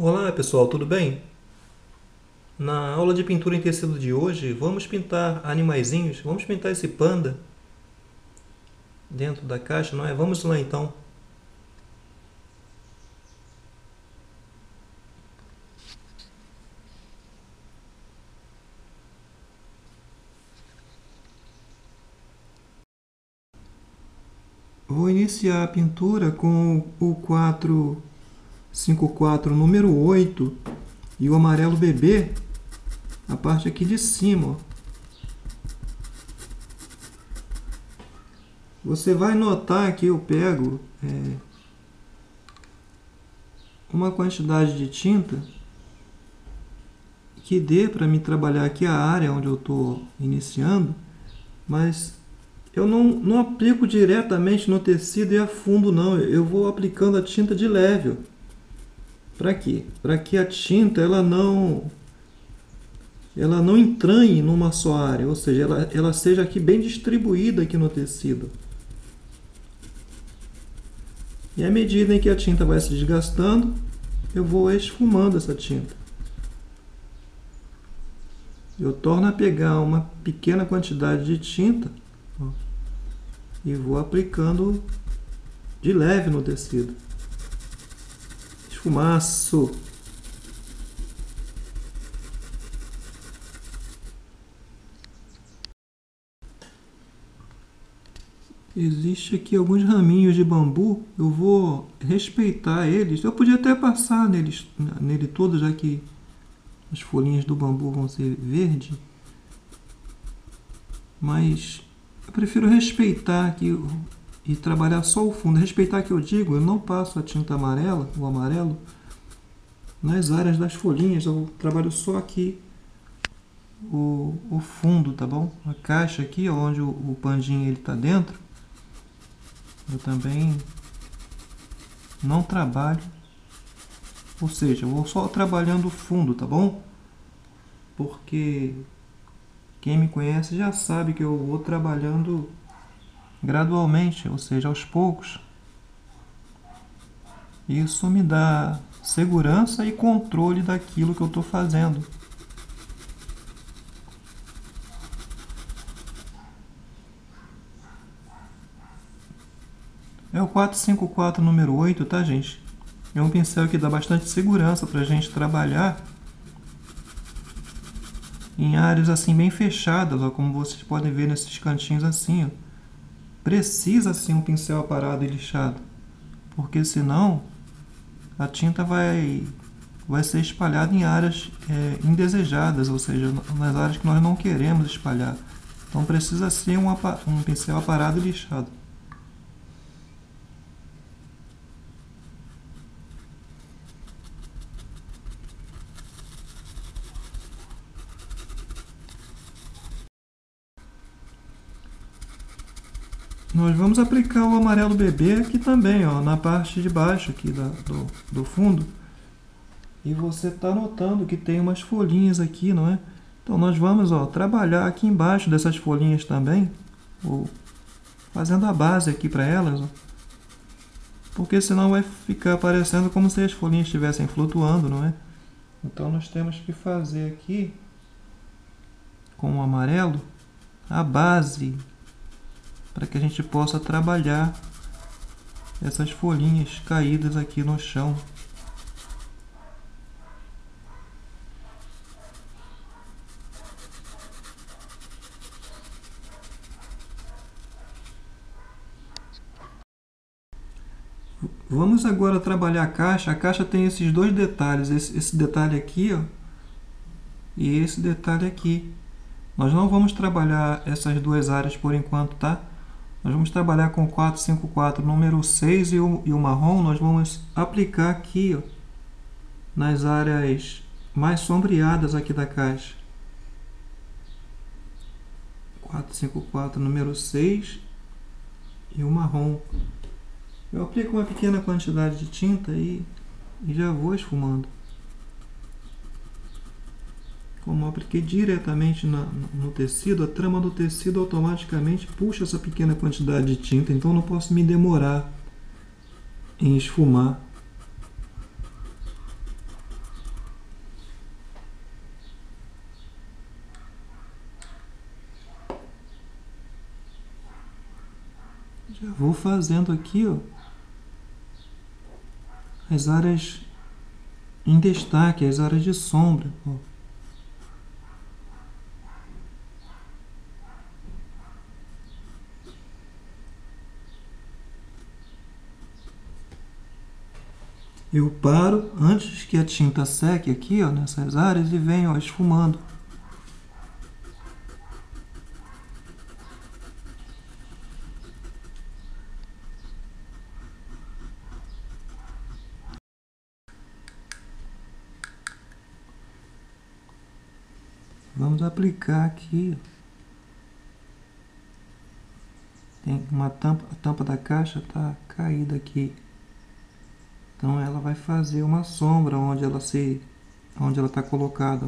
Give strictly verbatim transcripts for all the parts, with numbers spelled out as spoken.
Olá pessoal, tudo bem? Na aula de pintura em tecido de hoje, vamos pintar animaizinhos. Vamos pintar esse panda dentro da caixa, não é? Vamos lá então. Vou iniciar a pintura com o quatro cinco quatro número oito e o amarelo bebê, a parte aqui de cima. Ó. Você vai notar que eu pego é, uma quantidade de tinta que dê para me trabalhar aqui a área onde eu estou iniciando, mas eu não, não aplico diretamente no tecido e a fundo não, eu vou aplicando a tinta de leve. Para quê? Para que a tinta ela não ela não entranhe numa só área, ou seja, ela, ela seja aqui bem distribuída aqui no tecido. E à medida em que a tinta vai se desgastando, eu vou esfumando essa tinta. Eu torno a pegar uma pequena quantidade de tinta, ó, e vou aplicando de leve no tecido. Esfumaço! Existe aqui alguns raminhos de bambu, eu vou respeitar eles. Eu podia até passar neles, nele todo, já que as folhinhas do bambu vão ser verde. Mas eu prefiro respeitar aqui e trabalhar só o fundo. Respeitar que eu digo, eu não passo a tinta amarela, o amarelo, nas áreas das folhinhas. Eu trabalho só aqui o, o fundo, tá bom? A caixa aqui, onde o, o pandinho ele tá dentro. Eu também não trabalho, ou seja, eu vou só trabalhando o fundo, tá bom? Porque quem me conhece já sabe que eu vou trabalhando gradualmente, ou seja, aos poucos. Isso me dá segurança e controle daquilo que eu estou fazendo. É o quatro cinco quatro número oito, tá, gente? É um pincel que dá bastante segurança para a gente trabalhar em áreas assim bem fechadas, ó, como vocês podem ver nesses cantinhos assim. Ó. Precisa sim um pincel aparado e lixado, porque senão a tinta vai, vai ser espalhada em áreas é, indesejadas, ou seja, nas áreas que nós não queremos espalhar. Então precisa ser um, um pincel aparado e lixado. Nós vamos aplicar o amarelo bebê aqui também, ó, na parte de baixo aqui da, do, do fundo. E você está notando que tem umas folhinhas aqui, não é? Então nós vamos ó, trabalhar aqui embaixo dessas folhinhas também, ou fazendo a base aqui para elas, ó, porque senão vai ficar parecendo como se as folhinhas estivessem flutuando, não é? Então nós temos que fazer aqui, com o amarelo, a base, para que a gente possa trabalhar essas folhinhas caídas aqui no chão. Vamos agora trabalhar a caixa. A caixa tem esses dois detalhes, esse, esse detalhe aqui, ó, e esse detalhe aqui. Nós não vamos trabalhar essas duas áreas por enquanto, tá? Nós vamos trabalhar com o quatro cinco quatro número seis e o, e o marrom. Nós vamos aplicar aqui, ó, nas áreas mais sombreadas aqui da caixa. quatro cinco quatro número seis e o marrom. Eu aplico uma pequena quantidade de tinta e, e já vou esfumando. Como eu apliquei diretamente na, no tecido, a trama do tecido automaticamente puxa essa pequena quantidade de tinta, então não posso me demorar em esfumar. fazendo aqui, ó, as áreas em destaque, as áreas de sombra, ó. Eu paro antes que a tinta seque aqui, ó, nessas áreas, e venho, ó, esfumando. Vamos aplicar aqui. Tem uma tampa, a tampa da caixa está caída aqui. Então ela vai fazer uma sombra onde ela se, onde ela está colocada.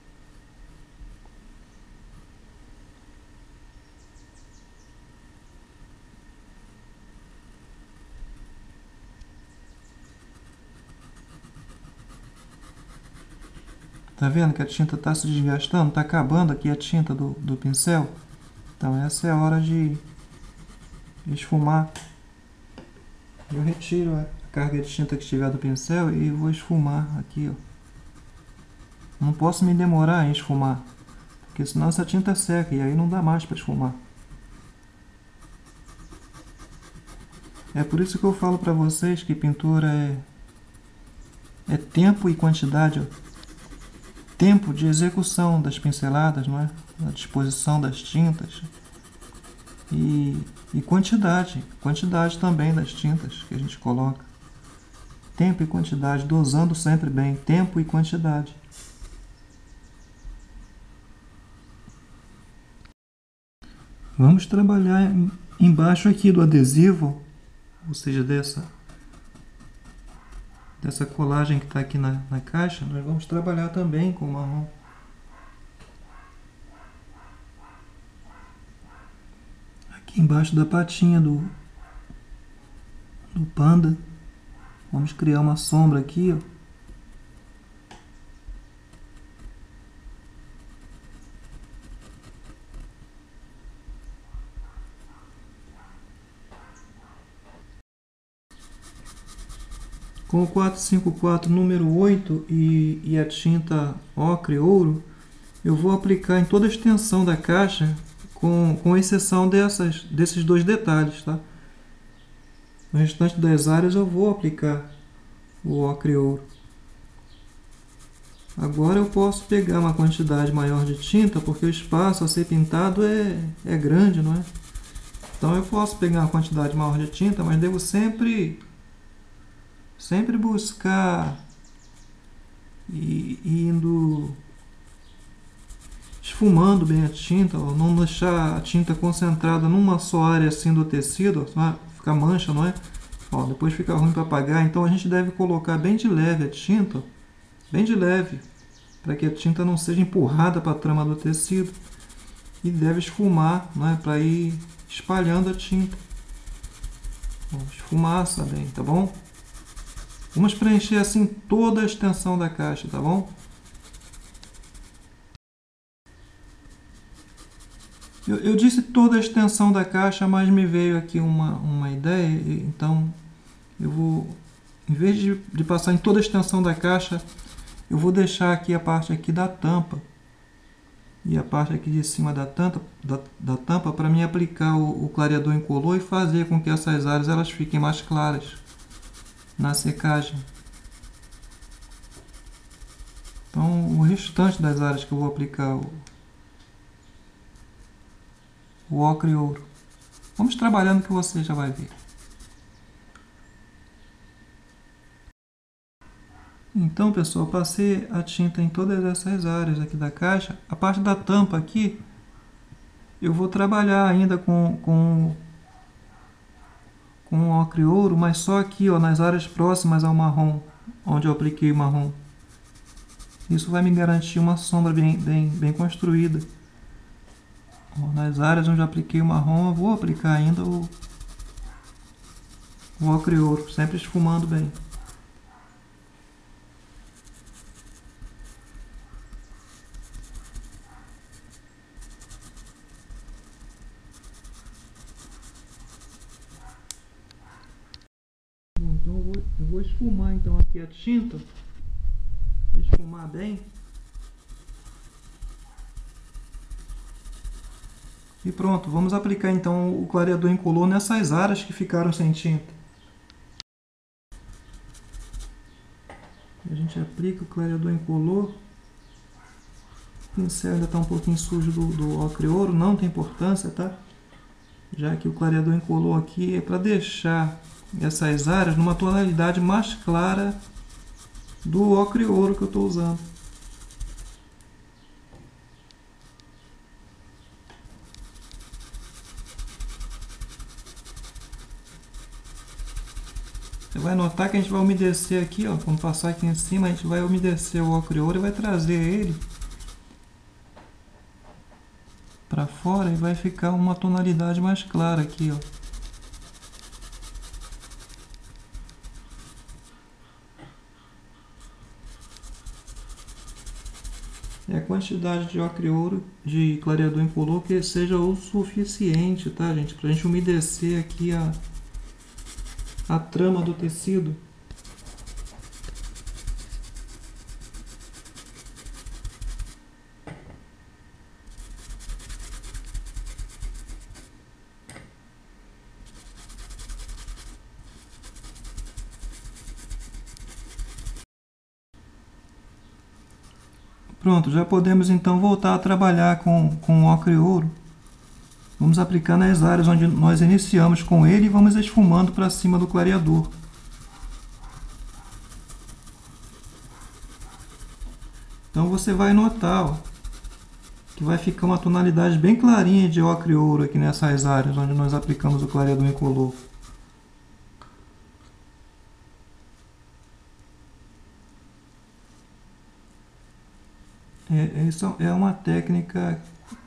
Tá vendo que a tinta está se desgastando? Está acabando aqui a tinta do, do pincel. Então essa é a hora de esfumar. Eu retiro a carga de tinta que estiver do pincel e vou esfumar aqui, ó. Não posso me demorar em esfumar, porque senão essa tinta seca e aí não dá mais para esfumar. É por isso que eu falo para vocês que pintura é, é tempo e quantidade, ó. Tempo de execução das pinceladas, não é? A disposição das tintas. E, e quantidade, quantidade também das tintas que a gente coloca. Tempo e quantidade, dosando sempre bem, tempo e quantidade. Vamos trabalhar embaixo aqui do adesivo, ou seja, dessa, dessa colagem que está aqui na, na caixa, nós vamos trabalhar também com marrom. Aqui embaixo da patinha do, do panda, vamos criar uma sombra aqui, ó. Com o quatro cinco quatro número oito e, e a tinta ocre ouro, eu vou aplicar em toda a extensão da caixa, com, com exceção dessas, desses dois detalhes, tá? No restante das áreas eu vou aplicar o ocre ouro. Agora eu posso pegar uma quantidade maior de tinta, porque o espaço a ser pintado é, é grande, não é? Então eu posso pegar uma quantidade maior de tinta, mas devo sempre... Sempre buscar e indo esfumando bem a tinta, ó, não deixar a tinta concentrada numa só área assim do tecido, ó, fica mancha, não é? Ó, depois fica ruim para apagar, então a gente deve colocar bem de leve a tinta, bem de leve, para que a tinta não seja empurrada para a trama do tecido, e deve esfumar, não é? Para ir espalhando a tinta. Ó, esfumaça bem, tá bom? Vamos preencher assim toda a extensão da caixa, tá bom? Eu, eu disse toda a extensão da caixa, mas me veio aqui uma, uma ideia, então eu vou, em vez de, de passar em toda a extensão da caixa, eu vou deixar aqui a parte aqui da tampa e a parte aqui de cima da tampa, da, da tampa para mim aplicar o, o clareador incolor e fazer com que essas áreas elas fiquem mais claras na secagem. Então, o restante das áreas que eu vou aplicar o, o ocre ouro. Vamos trabalhando que você já vai ver. Então, pessoal, passei a tinta em todas essas áreas aqui da caixa. A parte da tampa aqui, eu vou trabalhar ainda com, com, com o ocre ouro, mas só aqui, ó, nas áreas próximas ao marrom, onde eu apliquei o marrom. Isso vai me garantir uma sombra bem, bem, bem construída. Ó, nas áreas onde eu apliquei o marrom, eu vou aplicar ainda o, o ocre ouro, sempre esfumando bem. eu vou esfumar então aqui a tinta, esfumar bem. E pronto, vamos aplicar então o clareador incolor nessas áreas que ficaram sem tinta. A gente aplica o clareador incolor. O pincel ainda está um pouquinho sujo do, do ocre ouro, não tem importância, tá? Já que o clareador incolor aqui é para deixar essas áreas numa tonalidade mais clara do ocre ouro que eu estou usando. Você vai notar que a gente vai umedecer aqui, ó, quando passar aqui em cima, a gente vai umedecer o ocre ouro e vai trazer ele para fora e vai ficar uma tonalidade mais clara aqui, ó. É a quantidade de ocre ouro, de clareador incolor que seja o suficiente, tá, gente? Pra gente umedecer aqui a, a trama do tecido. Pronto, já podemos então voltar a trabalhar com, com o ocre ouro. Vamos aplicar nas áreas onde nós iniciamos com ele e vamos esfumando para cima do clareador. Então você vai notar, ó, que vai ficar uma tonalidade bem clarinha de ocre ouro aqui nessas áreas onde nós aplicamos o clareador incolor. É, isso é uma técnica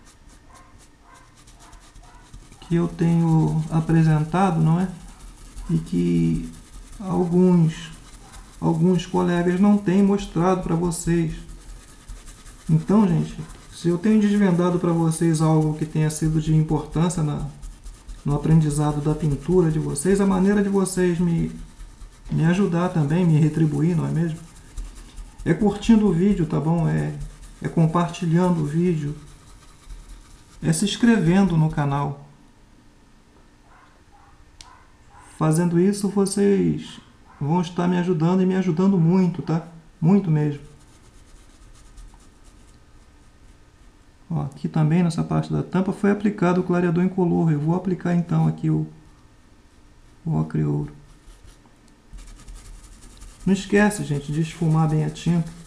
que eu tenho apresentado, não é? E que alguns, alguns colegas não têm mostrado para vocês. Então, gente, se eu tenho desvendado para vocês algo que tenha sido de importância na, no aprendizado da pintura de vocês, a maneira de vocês me, me ajudar também, me retribuir, não é mesmo? É curtindo o vídeo, tá bom? É, é compartilhando o vídeo, é se inscrevendo no canal. Fazendo isso, vocês vão estar me ajudando e me ajudando muito, tá? Muito mesmo. Ó, aqui também, nessa parte da tampa, foi aplicado o clareador incolor. Eu vou aplicar então aqui o, o ocre ouro. Não esquece, gente, de esfumar bem a tinta.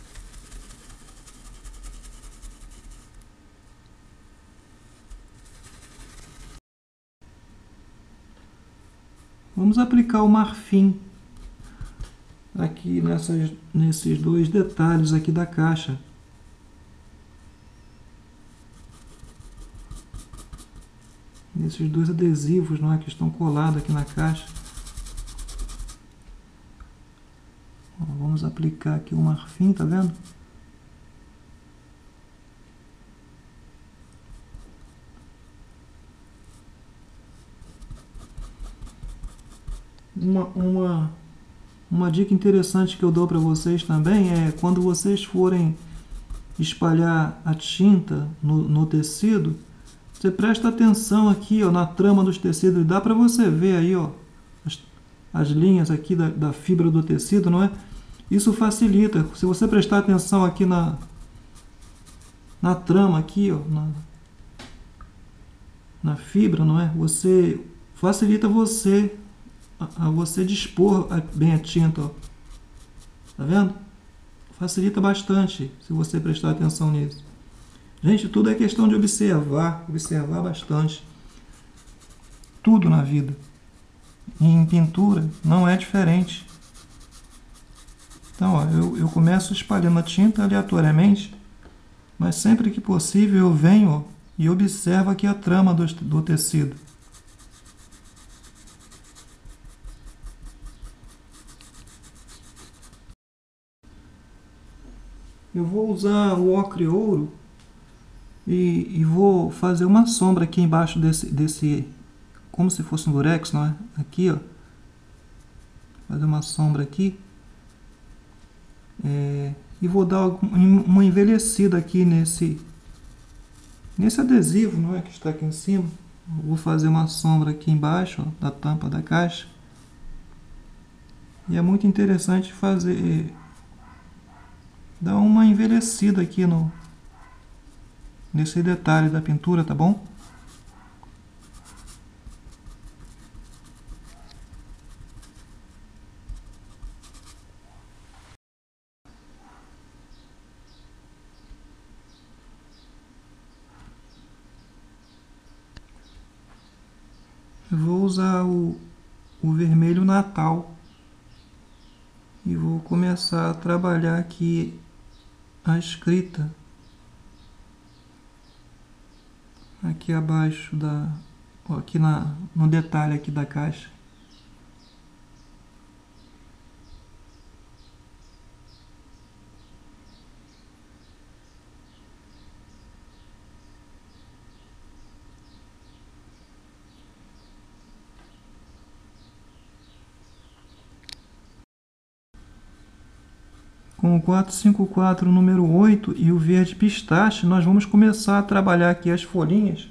Vamos aplicar o marfim aqui nessas, nesses dois detalhes aqui da caixa. Esses dois adesivos, não é, que estão colados aqui na caixa. Ó, vamos aplicar aqui o marfim, tá vendo? Uma, uma, uma dica interessante que eu dou para vocês também é quando vocês forem espalhar a tinta no, no tecido, você presta atenção aqui, ó, na trama dos tecidos. Dá para você ver aí, ó, as, as linhas aqui da, da fibra do tecido, não é? Isso facilita. Se você prestar atenção aqui na, na trama aqui, ó, na, na fibra, não é? Você facilita você a, a você dispor bem a tinta, ó. Tá vendo? Facilita bastante se você prestar atenção nisso. Gente, tudo é questão de observar, observar bastante. Tudo na vida. E em pintura não é diferente. Então, ó, eu, eu começo espalhando a tinta aleatoriamente, mas sempre que possível eu venho, ó, e observo aqui a trama do, do tecido. Eu vou usar o ocre ouro e, e vou fazer uma sombra aqui embaixo desse, desse, como se fosse um lurex, não é? Aqui, ó. fazer uma sombra aqui. É, e vou dar uma envelhecida aqui nesse, nesse adesivo, não é, que está aqui em cima. Vou fazer uma sombra aqui embaixo, ó, da tampa da caixa. E é muito interessante fazer, dar uma envelhecida aqui no, nesse detalhe da pintura, tá bom? Eu vou usar o, o vermelho Natal e vou começar a trabalhar aqui a escrita aqui abaixo da, aqui na, no detalhe aqui da caixa. Com o quatrocentos e cinquenta e quatro número oito e o verde pistache, nós vamos começar a trabalhar aqui as folhinhas.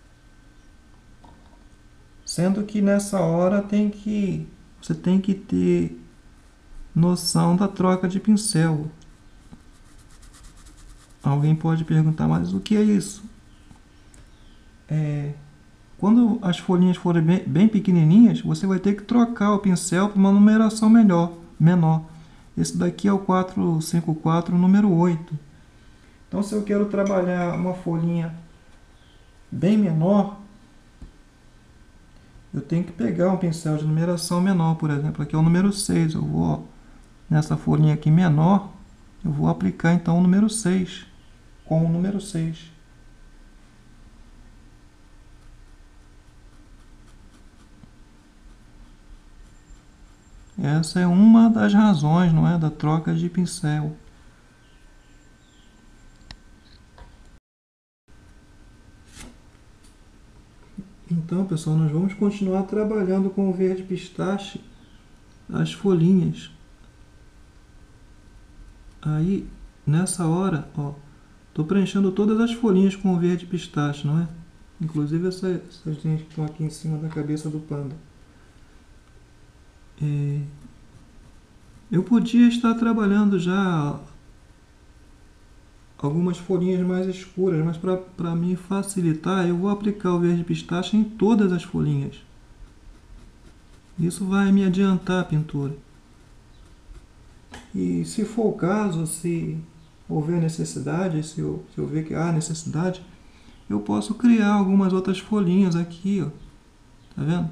Sendo que nessa hora tem que, você tem que ter noção da troca de pincel. Alguém pode perguntar, mas o que é isso? É, quando as folhinhas forem bem, bem pequenininhas, você vai ter que trocar o pincel para uma numeração melhor, menor. Esse daqui é o quatrocentos e cinquenta e quatro número oito. Então, se eu quero trabalhar uma folhinha bem menor, eu tenho que pegar um pincel de numeração menor, por exemplo. Aqui é o número seis. Eu vou, nessa folhinha aqui menor, eu vou aplicar então o número seis, com o número seis. Essa é uma das razões, não é, da troca de pincel. Então, pessoal, nós vamos continuar trabalhando com o verde pistache as folhinhas. Aí, nessa hora, ó, estou preenchendo todas as folhinhas com o verde pistache, não é? Inclusive essa, essas linhas que estão aqui em cima da cabeça do panda. É, eu podia estar trabalhando já algumas folhinhas mais escuras, mas para me facilitar, eu vou aplicar o verde pistache em todas as folhinhas. Isso vai me adiantar a pintura. E se for o caso, se houver necessidade, se eu, se eu ver que há necessidade, eu posso criar algumas outras folhinhas aqui, ó. Tá vendo?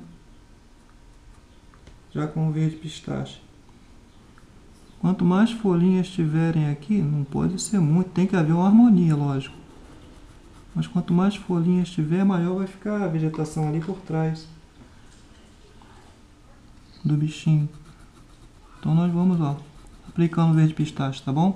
Já com o verde pistache. Quanto mais folhinhas tiverem aqui, não pode ser muito, tem que haver uma harmonia, lógico. Mas quanto mais folhinhas tiver, maior vai ficar a vegetação ali por trás do bichinho. Então nós vamos, ó, aplicando verde pistache, tá bom?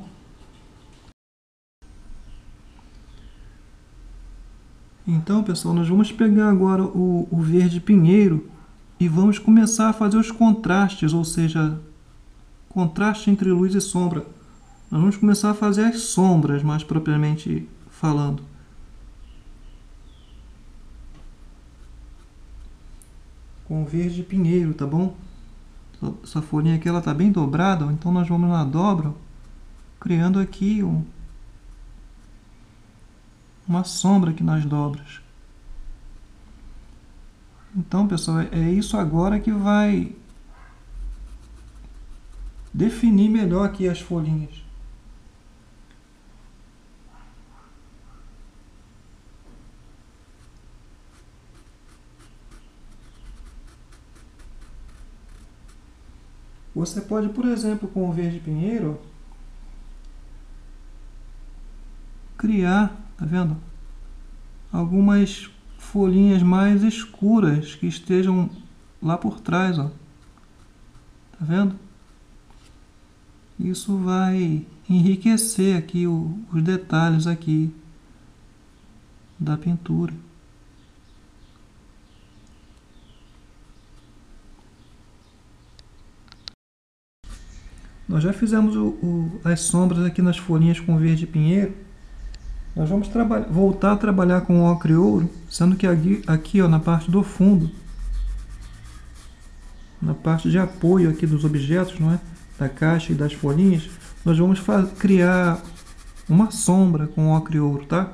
Então, pessoal, nós vamos pegar agora o, o verde pinheiro e vamos começar a fazer os contrastes, ou seja, contraste entre luz e sombra. Nós vamos começar a fazer as sombras, mais propriamente falando. Com o verde pinheiro, tá bom? Essa folhinha aqui ela tá bem dobrada, então nós vamos na dobra, criando aqui um, uma sombra aqui nas dobras. Então, pessoal, é isso agora que vai definir melhor aqui as folhinhas. Você pode, por exemplo, com o verde pinheiro, criar, tá vendo? Algumas folhinhas mais escuras que estejam lá por trás, ó. Tá vendo? Isso vai enriquecer aqui o, os detalhes aqui da pintura. nós já fizemos o, o, as sombras aqui nas folhinhas com verde pinheiro. Nós vamos voltar a trabalhar com o ocre e ouro, sendo que aqui, aqui ó, na parte do fundo, na parte de apoio aqui dos objetos, não é? Da caixa e das folhinhas, nós vamos criar uma sombra com ocre e ouro, tá?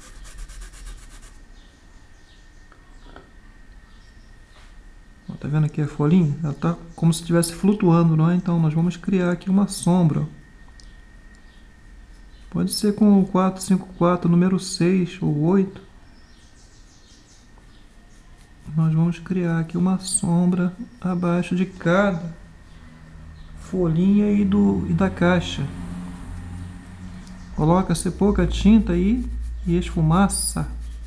Ó, tá vendo aqui a folhinha? Ela tá como se estivesse flutuando, não é? Então nós vamos criar aqui uma sombra. Ó. Pode ser com o quatro cinco quatro, número seis ou oito. Nós vamos criar aqui uma sombra abaixo de cada folhinha e, do, e da caixa. Coloca-se pouca tinta aí e esfumaça.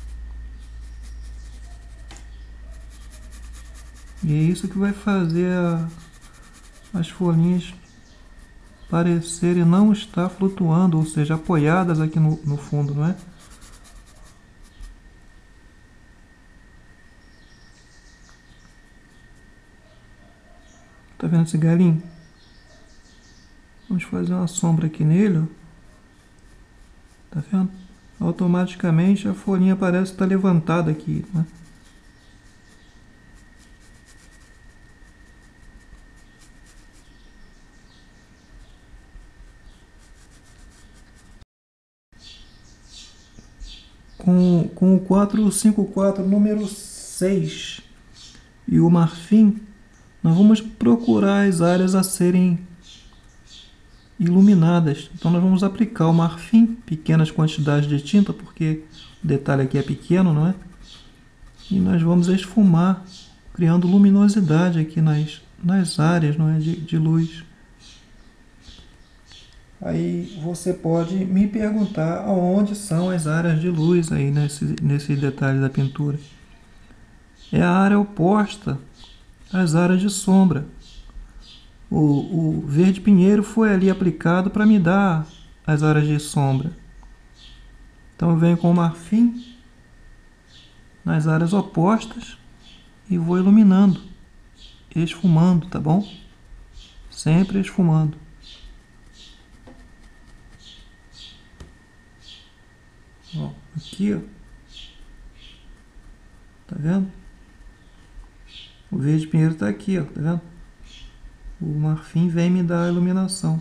E é isso que vai fazer a, as folhinhas parecerem não estar flutuando, ou seja, apoiadas aqui no, no fundo, não é? Tá vendo esse galinho? Vamos fazer uma sombra aqui nele, ó. Tá vendo? Automaticamente a folhinha parece estar levantada aqui, né? Com, com o quatro cinco quatro número seis e o marfim, nós vamos procurar as áreas a serem iluminadas. Então nós vamos aplicar o marfim, pequenas quantidades de tinta, porque o detalhe aqui é pequeno, não é? E nós vamos esfumar, criando luminosidade aqui nas, nas áreas, não é? de, de luz. Aí você pode me perguntar aonde são as áreas de luz aí nesse, nesse detalhe da pintura. É a área oposta às áreas de sombra. O, o verde pinheiro foi ali aplicado para me dar as áreas de sombra. Então eu venho com o marfim nas áreas opostas e vou iluminando, esfumando, tá bom? Sempre esfumando. Ó, aqui, ó. Tá vendo? O verde pinheiro tá aqui, ó, tá vendo? O marfim vem me dar a iluminação.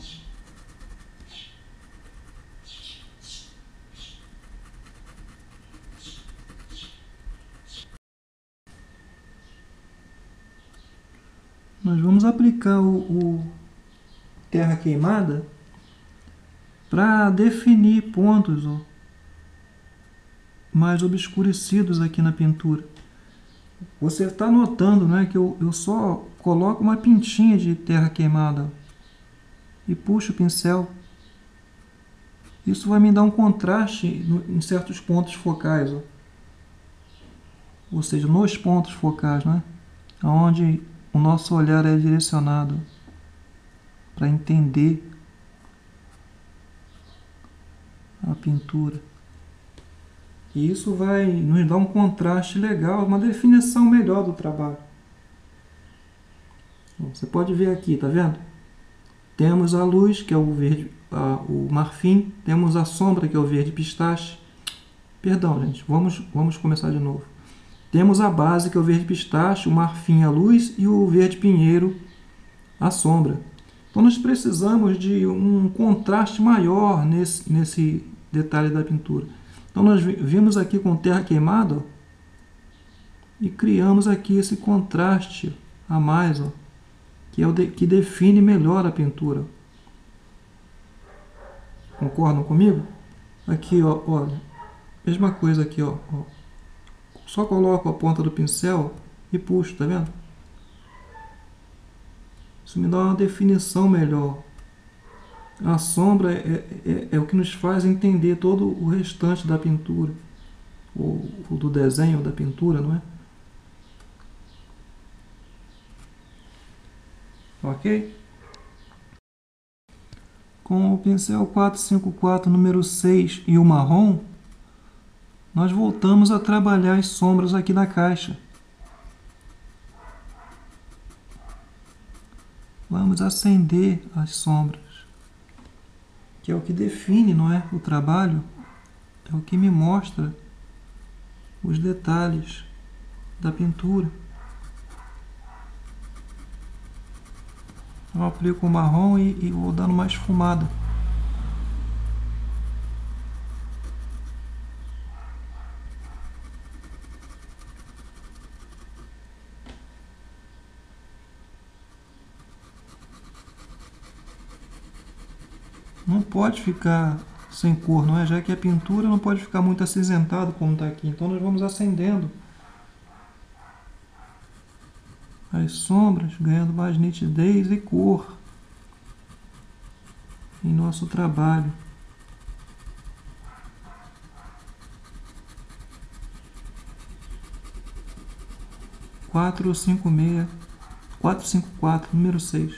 Nós vamos aplicar o, o terra queimada para definir pontos, ó, mais obscurecidos aqui na pintura. Você está notando, né, que eu, eu só coloco uma pintinha de terra queimada e puxo o pincel. Isso vai me dar um contraste no, em certos pontos focais, ó. Ou seja, nos pontos focais, né, onde o nosso olhar é direcionado para entender a pintura. E isso vai nos dar um contraste legal, uma definição melhor do trabalho. Você pode ver aqui, tá vendo? Temos a luz, que é o verde, a, o marfim. Temos a sombra, que é o verde pistache. Perdão, gente, vamos, vamos começar de novo. Temos a base, que é o verde pistache, o marfim, a luz, e o verde pinheiro, a sombra. Então nós precisamos de um contraste maior nesse, nesse detalhe da pintura. Então nós vimos aqui com terra queimada, ó, e criamos aqui esse contraste a mais, ó, que é o de, que define melhor a pintura. Concordam comigo? Aqui, ó, olha, mesma coisa aqui, ó, ó. Só coloco a ponta do pincel e puxo, tá vendo? Isso me dá uma definição melhor. A sombra é, é, é o que nos faz entender todo o restante da pintura, ou, ou do desenho da pintura, não é? Ok? Com o pincel quatro cinco quatro número seis e o marrom, nós voltamos a trabalhar as sombras aqui na caixa. Vamos acender as sombras. que é o que define, não é, o trabalho, é o que me mostra os detalhes da pintura. Eu aplico o marrom e, e vou dando mais esfumada. Não pode ficar sem cor, não é? Já que a pintura não pode ficar muito acinzentado como está aqui. Então nós vamos acendendo as sombras, ganhando mais nitidez e cor em nosso trabalho. quatro cinco seis, quatro cinco quatro, número seis.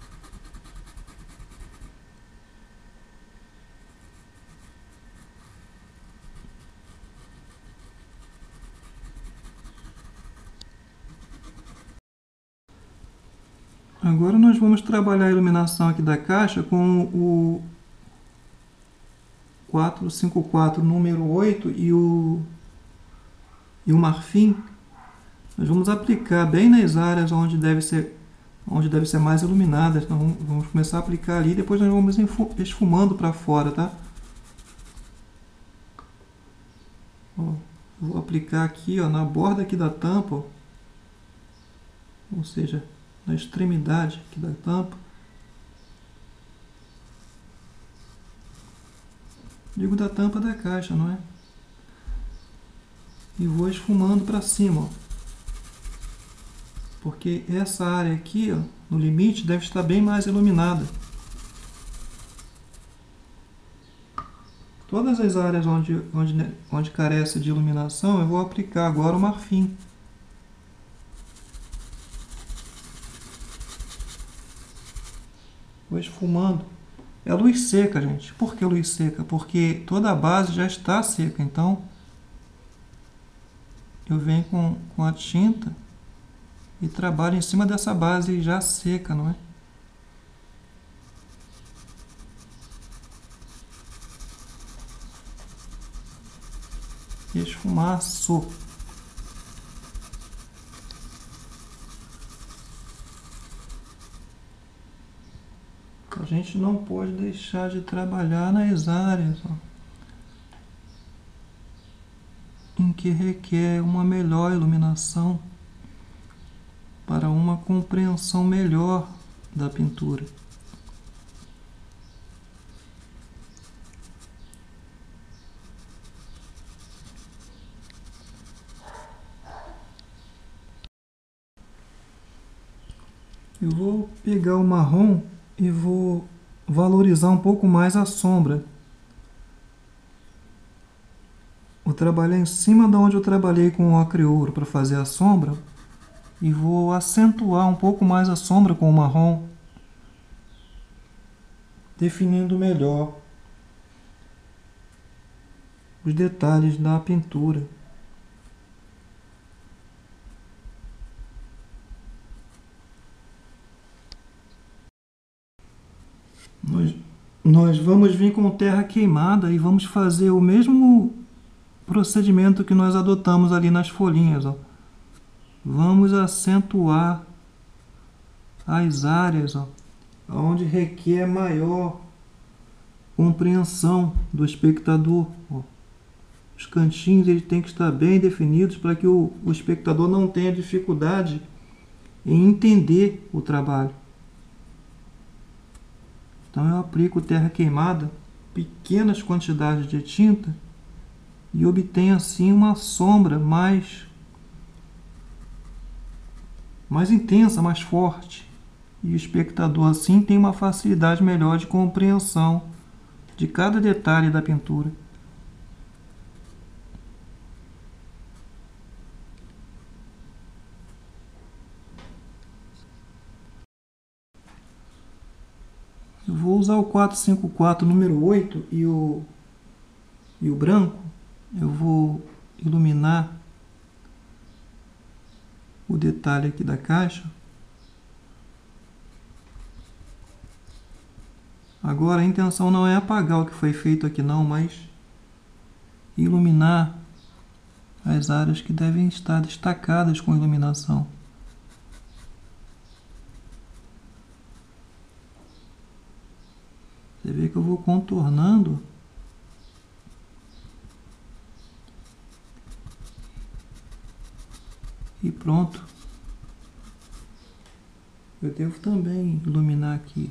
Agora nós vamos trabalhar a iluminação aqui da caixa com o quatro cinco quatro, número oito e o, e o marfim. Nós vamos aplicar bem nas áreas onde deve ser, onde deve ser mais iluminadas. Então vamos, vamos começar a aplicar ali e depois nós vamos esfumando para fora, tá? Ó, vou aplicar aqui, ó, na borda aqui da tampa, ó, ou seja, na extremidade aqui da tampa. Digo da tampa da caixa, não é? E vou esfumando para cima, ó. Porque essa área aqui, ó, no limite, deve estar bem mais iluminada. Todas as áreas onde, onde, onde carece de iluminação, eu vou aplicar agora o marfim. Vou esfumando. É luz seca, gente. Por que luz seca? Porque toda a base já está seca. Então, eu venho com, com a tinta e trabalho em cima dessa base já seca, não é? Esfumaço. A gente não pode deixar de trabalhar nas áreas, ó, em que requer uma melhor iluminação para uma compreensão melhor da pintura. Eu vou pegar o marrom e vou valorizar um pouco mais a sombra. Vou trabalhar em cima de onde eu trabalhei com o ocre ouro para fazer a sombra e vou acentuar um pouco mais a sombra com o marrom, definindo melhor os detalhes da pintura. Nós, nós vamos vir com terra queimada e vamos fazer o mesmo procedimento que nós adotamos ali nas folhinhas, ó. Vamos acentuar as áreas, ó, onde requer maior compreensão do espectador, ó. Os cantinhos eles têm que estar bem definidos para que o, o espectador não tenha dificuldade em entender o trabalho. Então eu aplico terra queimada, pequenas quantidades de tinta e obtenho assim uma sombra mais, mais intensa, mais forte. E o espectador assim tem uma facilidade melhor de compreensão de cada detalhe da pintura. Eu vou usar o quatro cinco quatro número oito e o, e o branco. Eu vou iluminar o detalhe aqui da caixa. Agora a intenção não é apagar o que foi feito aqui não, mas iluminar as áreas que devem estar destacadas com iluminação. Você vê que eu vou contornando e pronto. Eu devo também iluminar aqui.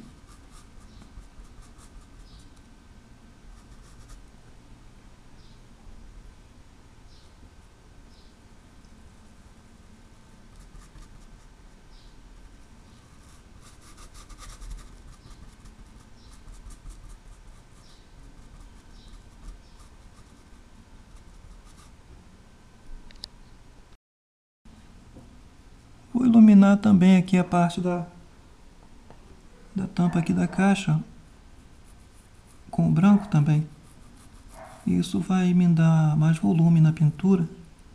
Vou iluminar também aqui a parte da, da tampa aqui da caixa com o branco também. Isso vai me dar mais volume na pintura.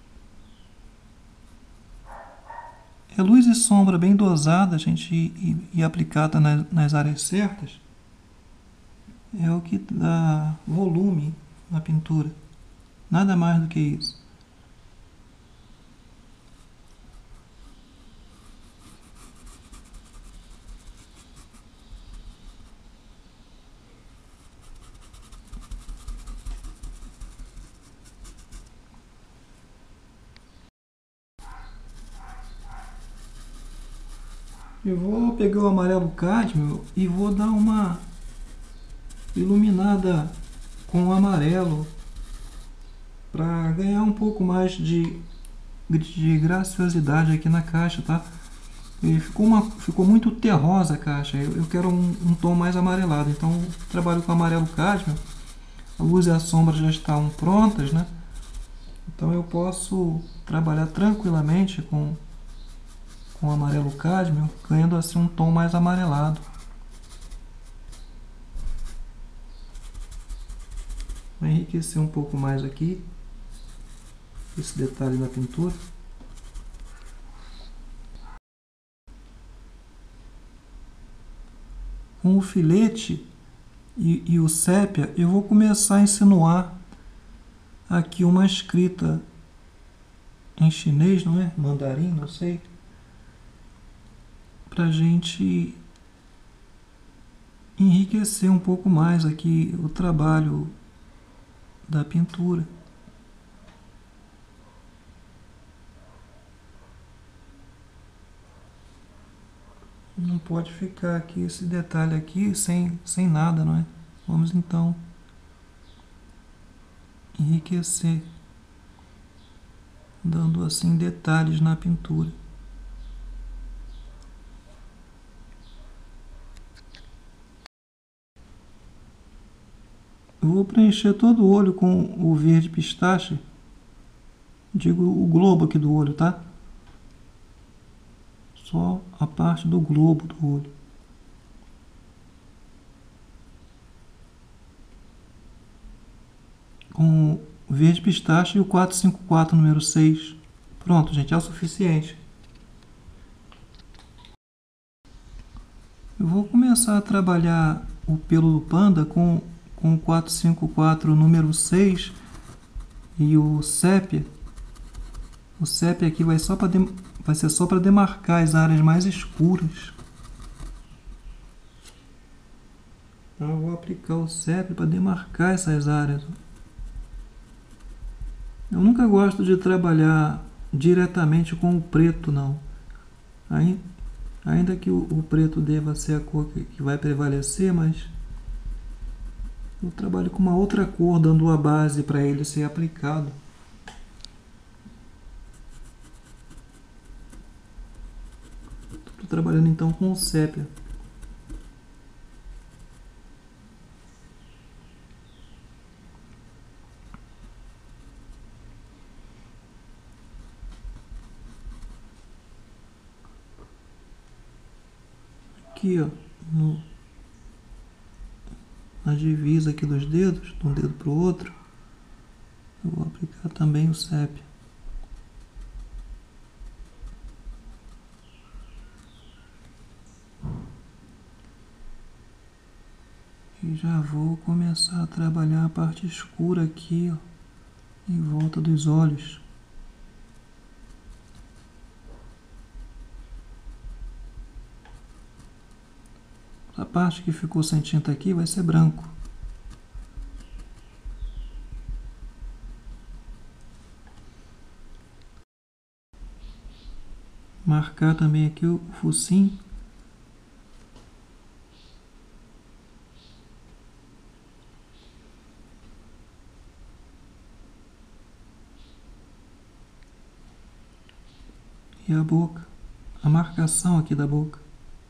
É luz e sombra bem dosada, a gente e, e aplicada nas, nas áreas certas, é o que dá volume na pintura. Nada mais do que isso. Eu vou pegar o amarelo cádmio e vou dar uma iluminada com o amarelo para ganhar um pouco mais de, de graciosidade aqui na caixa, tá? E ficou, uma, ficou muito terrosa a caixa, eu, eu quero um, um tom mais amarelado, então eu trabalho com amarelo cádmio. A luz e a sombra já estão prontas, né? Então eu posso trabalhar tranquilamente com com amarelo cádmio, ganhando assim um tom mais amarelado. Vou enriquecer um pouco mais aqui esse detalhe da pintura. Com o filete e, e o sépia, eu vou começar a insinuar aqui uma escrita em chinês, não é? Mandarim, não sei. Pra gente enriquecer um pouco mais aqui o trabalho da pintura. Não pode ficar aqui esse detalhe aqui sem, sem nada, não é? Vamos então enriquecer, dando assim detalhes na pintura. Eu vou preencher todo o olho com o verde pistache. Digo o globo aqui do olho, tá? Só a parte do globo do olho. Com o verde pistache e o quatrocentos e cinquenta e quatro número seis. Pronto, gente, é o suficiente. Eu vou começar a trabalhar o pelo do panda com, com o quatrocentos e cinquenta e quatro número seis e o sépia. O sépia aqui vai, só pra de, vai ser só para demarcar as áreas mais escuras. Então eu vou aplicar o sépia para demarcar essas áreas. Eu nunca gosto de trabalhar diretamente com o preto, não. Aí, ainda que o, o preto deva ser a cor que, que vai prevalecer, mas eu trabalho com uma outra cor, dando a base para ele ser aplicado. Estou trabalhando então com o sépia. Aqui, ó, no, na divisa aqui dos dedos, de um dedo para o outro, eu vou aplicar também o sépia. E já vou começar a trabalhar a parte escura aqui, ó, em volta dos olhos. A parte que ficou sem tinta aqui vai ser branco. Marcar também aqui o focinho. E a boca. A marcação aqui da boca.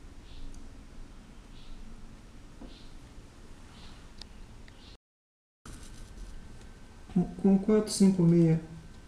Com quatro cinco seis,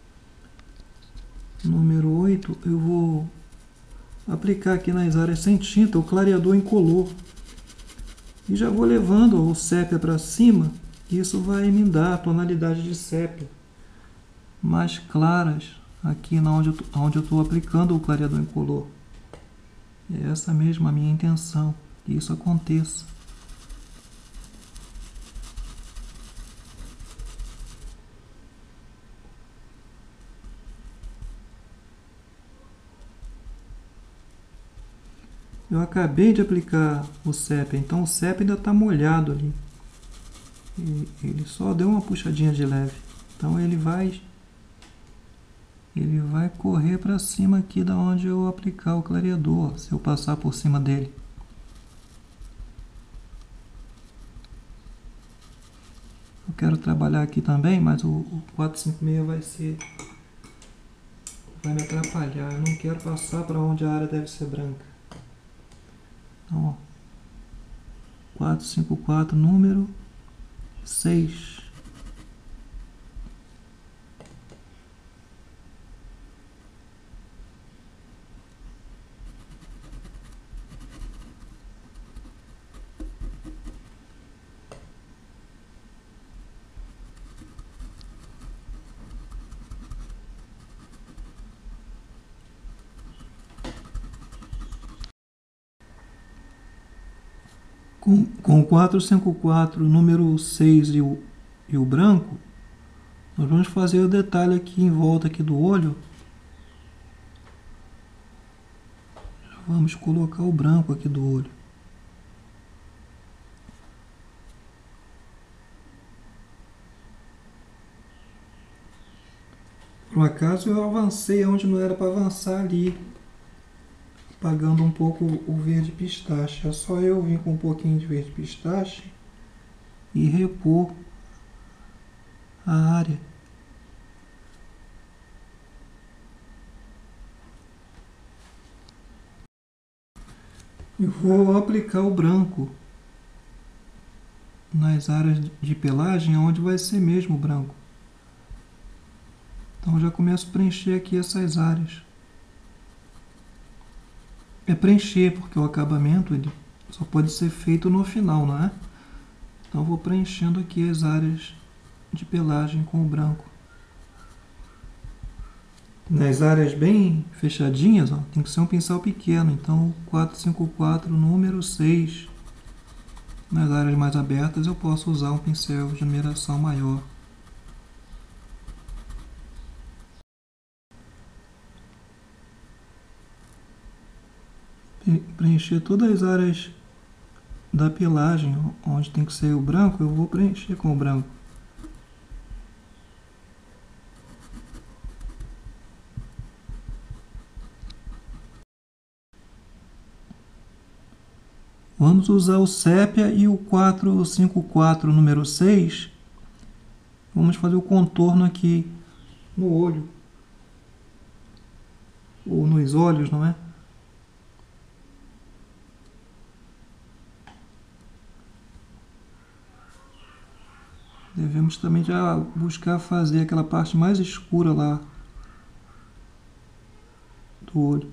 número oito, eu vou aplicar aqui nas áreas sem tinta o clareador incolor. E já vou levando o sépia para cima. Isso vai me dar a tonalidade de sépia mais claras aqui onde eu estou aplicando o clareador incolor. É essa mesmo a minha intenção, que isso aconteça. Eu acabei de aplicar o sépia, então o sépia ainda está molhado ali. E ele só deu uma puxadinha de leve. Então ele vai ele vai correr para cima aqui da onde eu aplicar o clareador, se eu passar por cima dele. Eu quero trabalhar aqui também, mas o, o quatro cinco seis vai ser vai me atrapalhar. Eu não quero passar para onde a área deve ser branca. Então, ó, quatro cinco quatro, número seis. Com, com o quatro cinco quatro, número seis e o, e o branco, nós vamos fazer o detalhe aqui em volta aqui do olho. Vamos colocar o branco aqui do olho. Por um acaso eu avancei onde não era para avançar ali, apagando um pouco o verde pistache. É só eu vir com um pouquinho de verde pistache e repor a área. E vou aplicar o branco nas áreas de pelagem onde vai ser mesmo branco. Então já começo a preencher aqui essas áreas. É preencher, porque o acabamento ele só pode ser feito no final, não é? Então vou preenchendo aqui as áreas de pelagem com o branco. Nas áreas bem fechadinhas, ó, tem que ser um pincel pequeno, então quatro cinco quatro, número seis. Nas áreas mais abertas eu posso usar um pincel de numeração maior. Preencher todas as áreas da pelagem, onde tem que ser o branco, eu vou preencher com o branco. Vamos usar o sépia e o quatro cinco quatro, número seis. Vamos fazer o contorno aqui no olho. Ou nos olhos, não é? Devemos também já buscar fazer aquela parte mais escura lá do olho.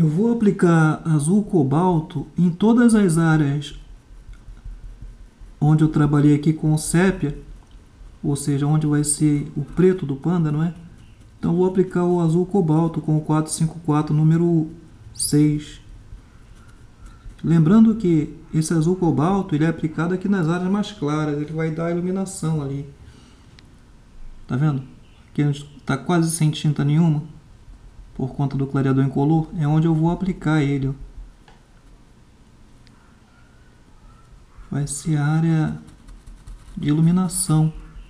Eu vou aplicar azul cobalto em todas as áreas onde eu trabalhei aqui com o sépia, ou seja, onde vai ser o preto do panda, não é? Então eu vou aplicar o azul cobalto com o quatrocentos e cinquenta e quatro número seis. Lembrando que esse azul cobalto ele é aplicado aqui nas áreas mais claras, ele vai dar iluminação ali. Tá vendo? Aqui está quase sem tinta nenhuma, por conta do clareador incolor, é onde eu vou aplicar ele. Ó. Vai ser a área de iluminação.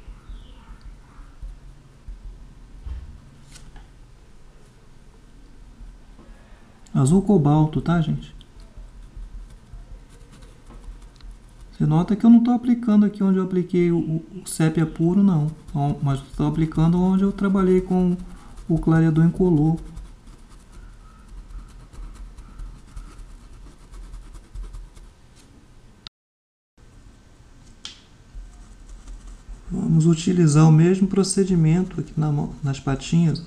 Azul cobalto, tá, gente? Você nota que eu não estou aplicando aqui onde eu apliquei o, o sépia puro, não. Mas estou aplicando onde eu trabalhei com o clareador incolor. Vamos utilizar o mesmo procedimento aqui na mão, nas patinhas.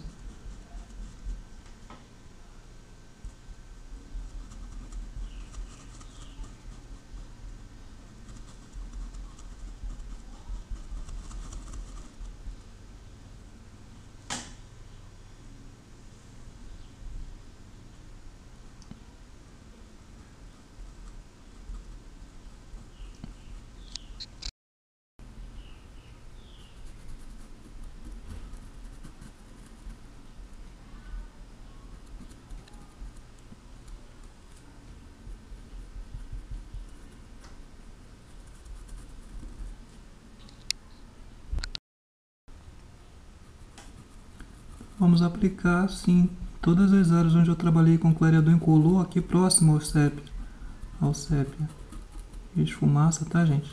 Vamos aplicar assim todas as áreas onde eu trabalhei com clareador incolor aqui próximo ao sépia. Ao sépia. Esfumaça, tá, gente?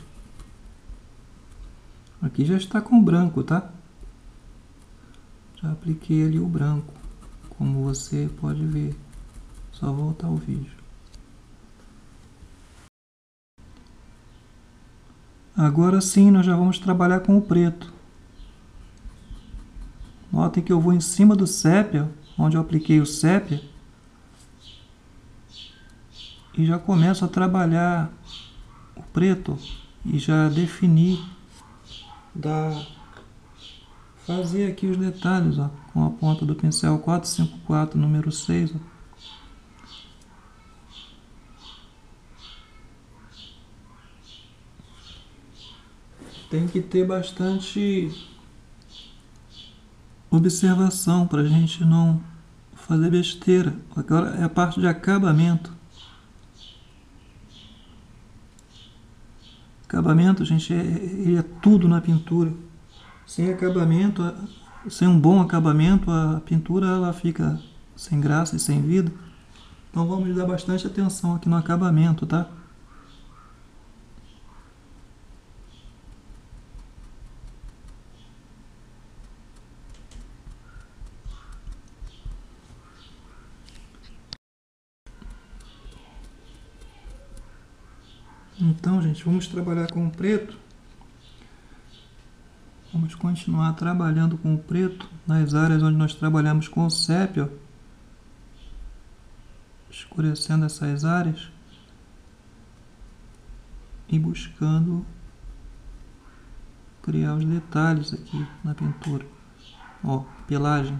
Aqui já está com branco, tá? Já apliquei ali o branco, como você pode ver. Só voltar ao vídeo. Agora sim, nós já vamos trabalhar com o preto. Notem que eu vou em cima do sépia, onde eu apliquei o sépia, e já começo a trabalhar o preto e já definir, da fazer aqui os detalhes, ó, com a ponta do pincel quatrocentos e cinquenta e quatro número seis. Ó. Tem que ter bastante observação para a gente não fazer besteira. Agora é a parte de acabamento. Acabamento, gente, é, é, é tudo na pintura. Sem acabamento, sem um bom acabamento, a pintura ela fica sem graça e sem vida. Então vamos dar bastante atenção aqui no acabamento, tá? Então, gente, vamos trabalhar com o preto. Vamos continuar trabalhando com o preto nas áreas onde nós trabalhamos com o sépia, escurecendo essas áreas e buscando criar os detalhes aqui na pintura. Ó, pelagem.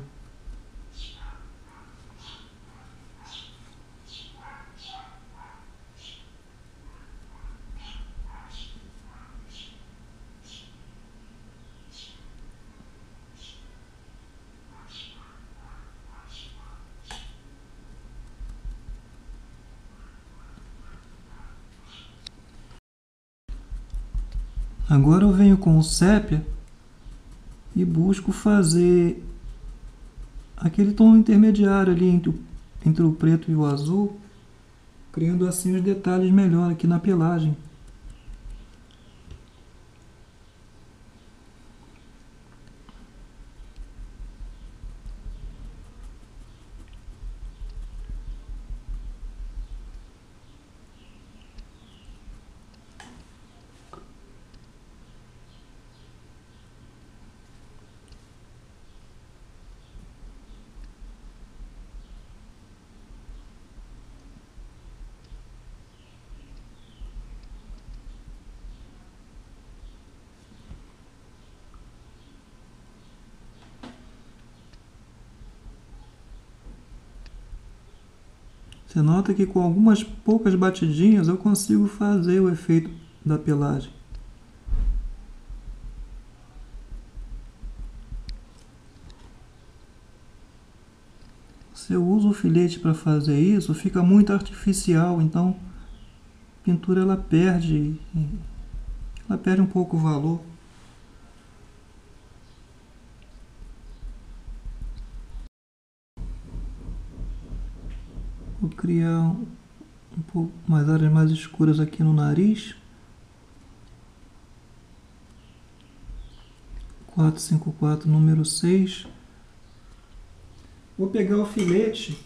Agora eu venho com o sépia e busco fazer aquele tom intermediário ali entre o, entre o preto e o azul, criando assim os detalhes melhor aqui na pelagem. Você nota que com algumas poucas batidinhas eu consigo fazer o efeito da pelagem. Se eu uso o filete para fazer isso, fica muito artificial, então a pintura ela perde, ela perde um pouco o valor. Vou criar um, um pouco mais áreas mais escuras aqui no nariz. quatro cinco quatro, número seis. Vou pegar o filete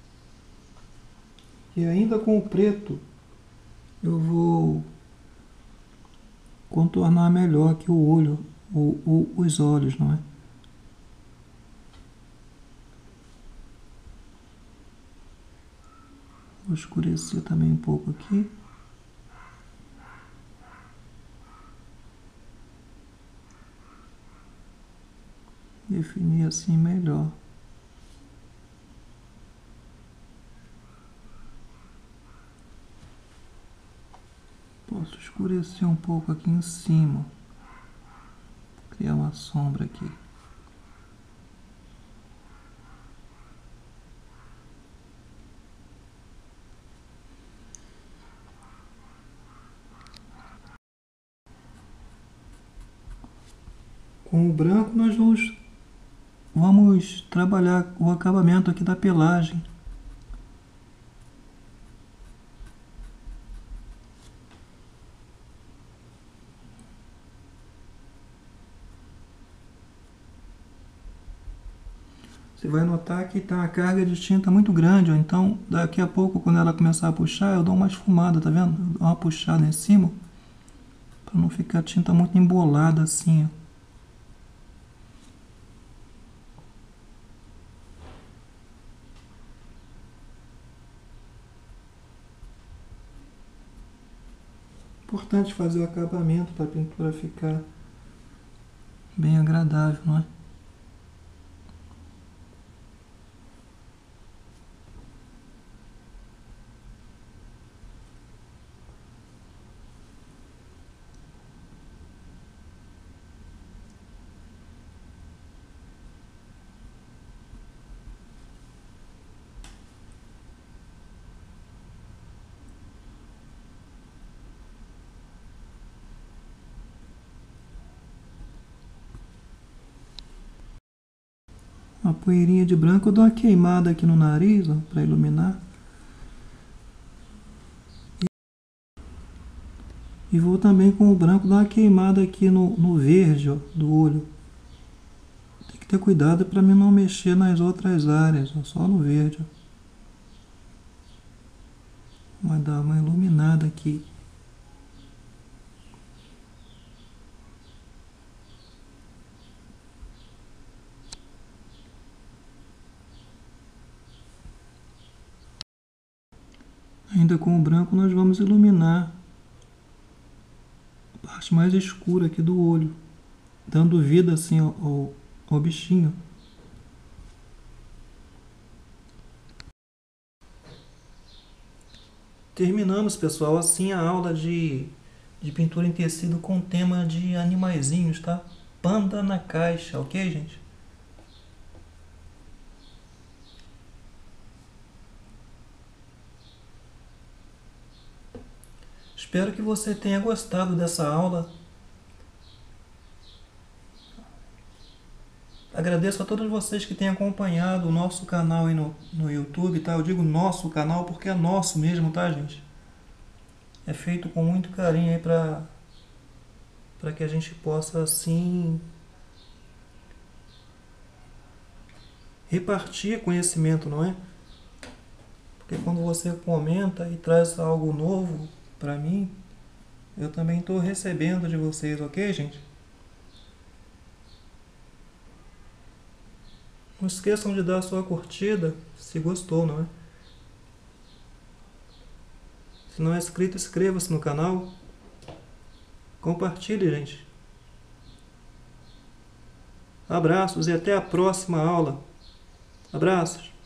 e ainda com o preto eu vou contornar melhor aqui o olho, ou, ou os olhos, não é? Vou escurecer também um pouco aqui. Definir assim melhor. Posso escurecer um pouco aqui em cima. Criar uma sombra aqui. Com o branco nós vamos, vamos trabalhar o acabamento aqui da pelagem. Você vai notar que está uma carga de tinta muito grande, ó. Então daqui a pouco, quando ela começar a puxar, eu dou uma esfumada, tá vendo? Eu dou uma puxada em cima, para não ficar a tinta muito embolada assim, ó. Importante fazer o acabamento para a pintura ficar bem agradável, não é? Uma poeirinha de branco, eu dou uma queimada aqui no nariz, para iluminar. E vou também com o branco dar uma queimada aqui no, no verde, ó, do olho. Tem que ter cuidado para mim não mexer nas outras áreas, ó, só no verde. Ó. Vai dar uma iluminada aqui. Ainda com o branco nós vamos iluminar a parte mais escura aqui do olho, dando vida assim ao, ao, ao bichinho. Terminamos, pessoal, assim a aula de, de pintura em tecido com tema de animaizinhos, tá? Panda na caixa, ok, gente? Espero que você tenha gostado dessa aula. Agradeço a todos vocês que têm acompanhado o nosso canal aí no, no YouTube, tá? Eu digo nosso canal porque é nosso mesmo, tá, gente? É feito com muito carinho aí pra, pra que a gente possa, assim, repartir conhecimento, não é? Porque quando você comenta e traz algo novo pra mim, eu também estou recebendo de vocês, ok, gente? Não esqueçam de dar a sua curtida se gostou, não é? Se não é inscrito, inscreva-se no canal. Compartilhe, gente. Abraços e até a próxima aula. Abraços.